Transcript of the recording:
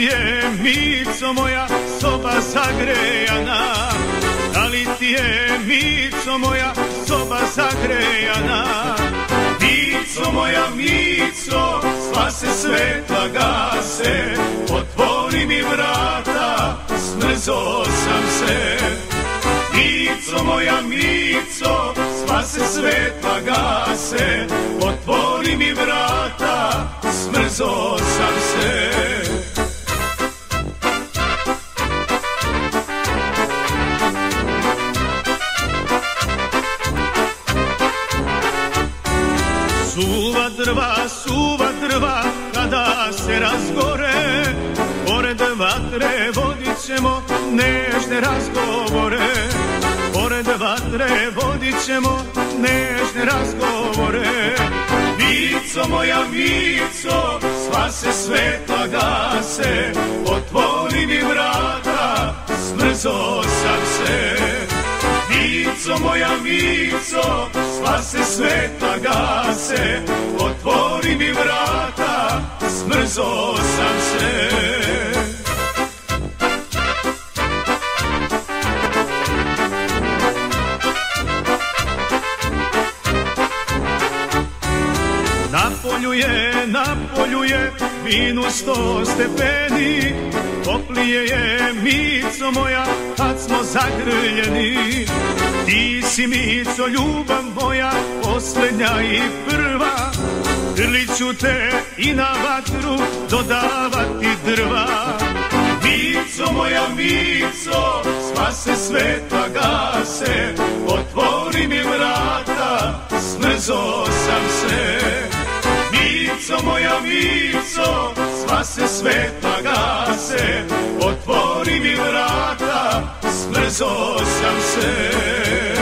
ti je, Mico moja, soba zagrejana? Da li ti je, Mico moja, soba zagrejana? Mico moja, Mico, sva se svetla gase, otvori mi vrata, smrzo sam se. Mico moja, Mico, sva se svetla gase, otvori mi vrata, smrzo sam se. Suva drva, kada se razgore, pored vatre vodit ćemo nežne razgovore. Pored vatre vodit ćemo nežne razgovore. Mico moja, Mico, sva se svetla gase, otvori mi vrata, smrzo sam se. Mico moja, Mico, sva se svetla gase, otvori mi vrata, smrzo sam se. Na polju je minus 100 stepeni, toplije je, Mico moja, kad smo zagrljeni. Ti si, Mico, ljubav moja, posljednja i prva, grlit ću te i na vatru dodavati drva. Mico moja, Mico, sva se svetla gase, otvori mi vrata, smrzo sam se. Mico moja, Mico, sva se svetla gase, otvori mi vrata, smrzo sam se.